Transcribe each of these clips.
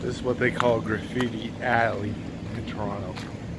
This is what they call Graffiti Alley in Toronto.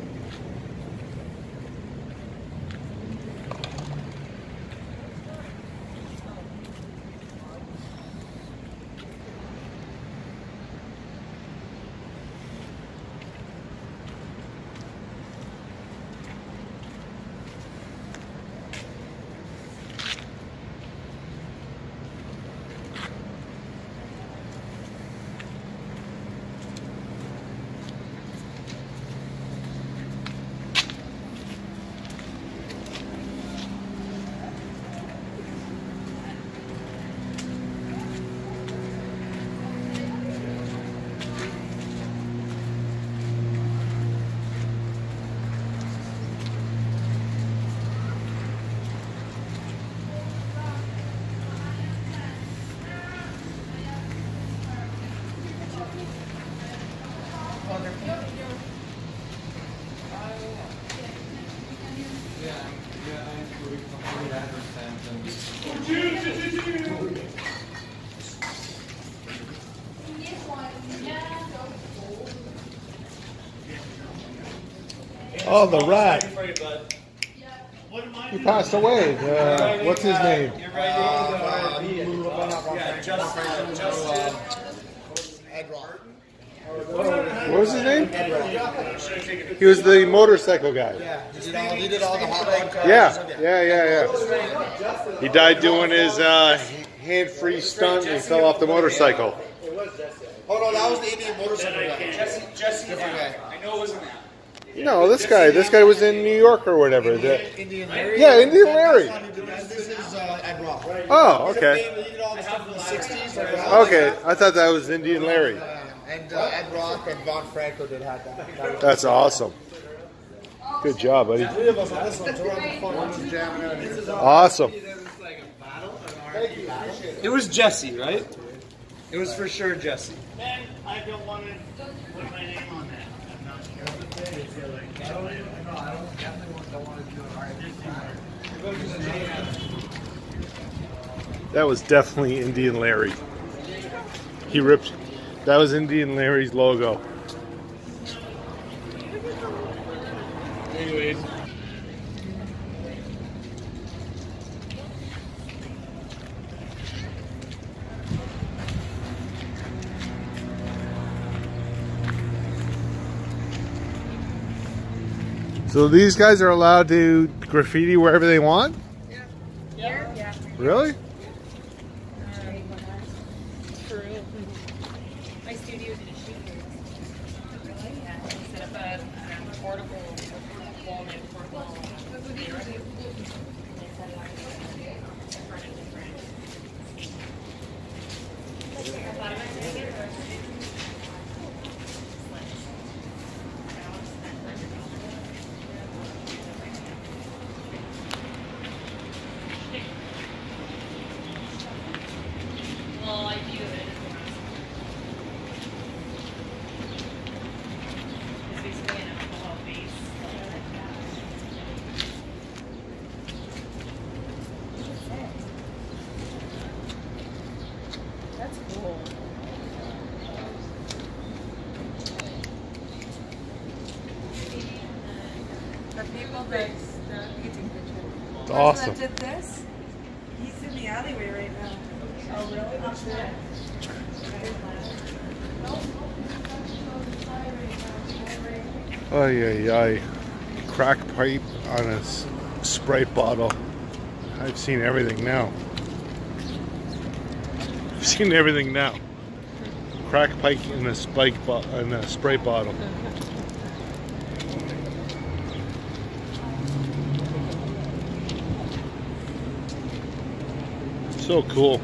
Oh, the rat. He passed away. What's his name? What was his name? He was the motorcycle guy. Yeah, he did all the hot rod cars. Yeah. He died doing his hand-free stunt and he fell off the motorcycle. Oh no, that was the Indian motorcycle guy. Jesse, I know it wasn't that. No, this guy was in New York or whatever. Indian Larry? Yeah, Indian Larry. This is Ed Rock. Oh, okay. He did all the stuff in the 60s. Okay, I thought that was Indian Larry. And Ed Rock and Von Franco did have that. That's awesome. Good job, buddy. Three of us on this one, so we're on the phone, we're just jamming out. Awesome. It was Jesse, right? It was for sure Jesse. Man, I don't want to put my name on that. I'm not sure. I don't want to do it. That was definitely Indian Larry. He ripped. That was Indian Larry's logo. Anyways. So these guys are allowed to graffiti wherever they want? Yeah. Yeah. Really? True. My studio did a shoot here. Really? Yeah. We set up a portable walnut portable mirror. And they set it up in front of different. I thought about doing it first. Well, I view it as basically an alcohol base. That's cool. The people that you take pictures. It's awesome. That did this. He's in the alleyway right now. Oh really? Not sure. Ay, ay, ay. Crack pipe on a Sprite bottle. I've seen everything now. I've seen everything now. Crack pipe in a Sprite bottle. So cool.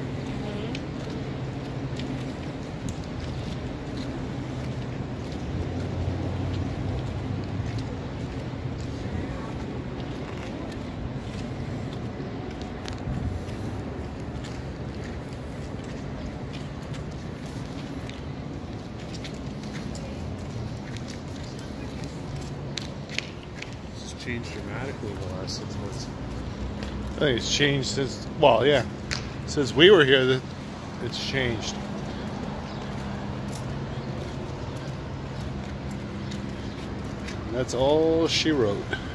It's changed dramatically in the last 6 months. I think it's changed since, well, yeah. Since we were here, it's changed. That's all she wrote.